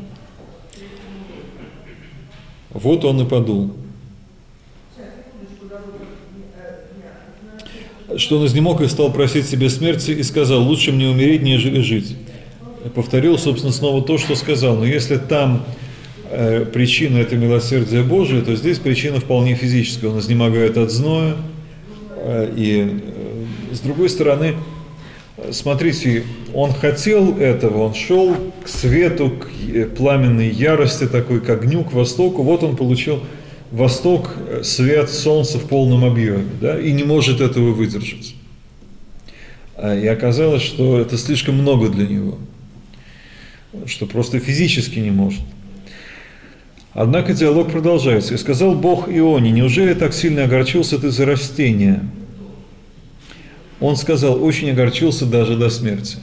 Вот он и подул. что он изнемог и стал просить себе смерти, и сказал: лучше мне умереть, нежели жить. Повторил, собственно, снова то, что сказал. Но если там э, причина – это милосердие Божие, то здесь причина вполне физическая. Он изнемогает от зноя. Э, и э, с другой стороны, смотрите, он хотел этого, он шел к свету, к пламенной ярости такой, к огню, к востоку. Вот он получил восток, свет солнца в полном объеме, да, и не может этого выдержать. И оказалось, что это слишком много для него, что просто физически не может. Однако диалог продолжается. «И сказал Бог Ионе: неужели так сильно огорчился ты за растения?» Он сказал: очень огорчился даже до смерти.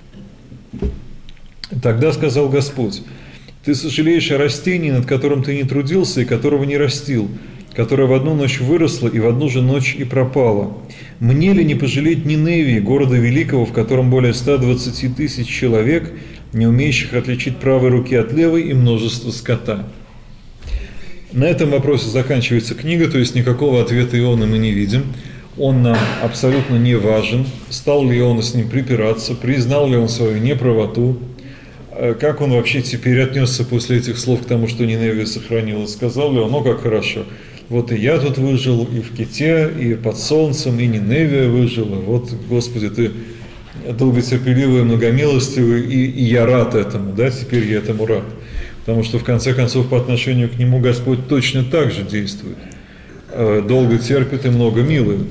Тогда сказал Господь: ты сожалеешь о растении, над которым ты не трудился и которого не растил, которое в одну ночь выросло и в одну же ночь и пропало. Мне ли не пожалеть Ниневии, города великого, в котором более ста двадцати тысяч человек, не умеющих отличить правой руки от левой, и множество скота?» На этом вопросе заканчивается книга, то есть никакого ответа Иона мы не видим. Он нам абсолютно не важен. Стал ли Иона с ним припираться, признал ли он свою неправоту, как он вообще теперь отнесся после этих слов к тому, что Ниневия сохранилась. Сказал ли он: ну как хорошо, вот и я тут выжил, и в Ките, и под солнцем, и Ниневия выжила. Вот, Господи, ты долготерпеливый, многомилостивый, и, и я рад этому, да, теперь я этому рад. Потому что, в конце концов, по отношению к нему Господь точно так же действует. Долго терпит и много милует.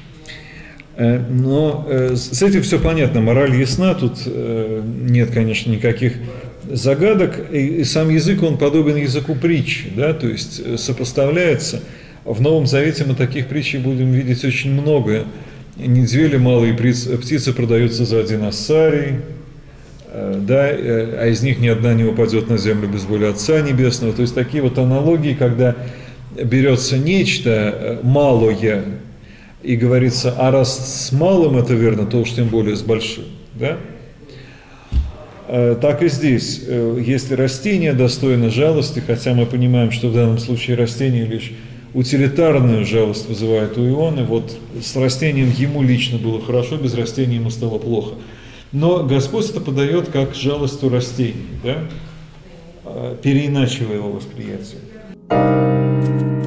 Но с этим все понятно, мораль ясна, тут нет, конечно, никаких загадок. И сам язык, он подобен языку притчи, да, то есть сопоставляется. В Новом Завете мы таких притчей будем видеть очень много. Не две ли малые птицы продаются за один ассарий, да, а из них ни одна не упадет на землю без воли Отца Небесного. То есть такие вот аналогии, когда берется нечто малое и говорится: а раз с малым это верно, то уж тем более с большим, да? Так и здесь, если растение достойно жалости, хотя мы понимаем, что в данном случае растение лишь утилитарную жалость вызывает у Ионы, вот с растением ему лично было хорошо, без растения ему стало плохо. Но Господь это подает как жалость у растений, да? Переиначивая его восприятие.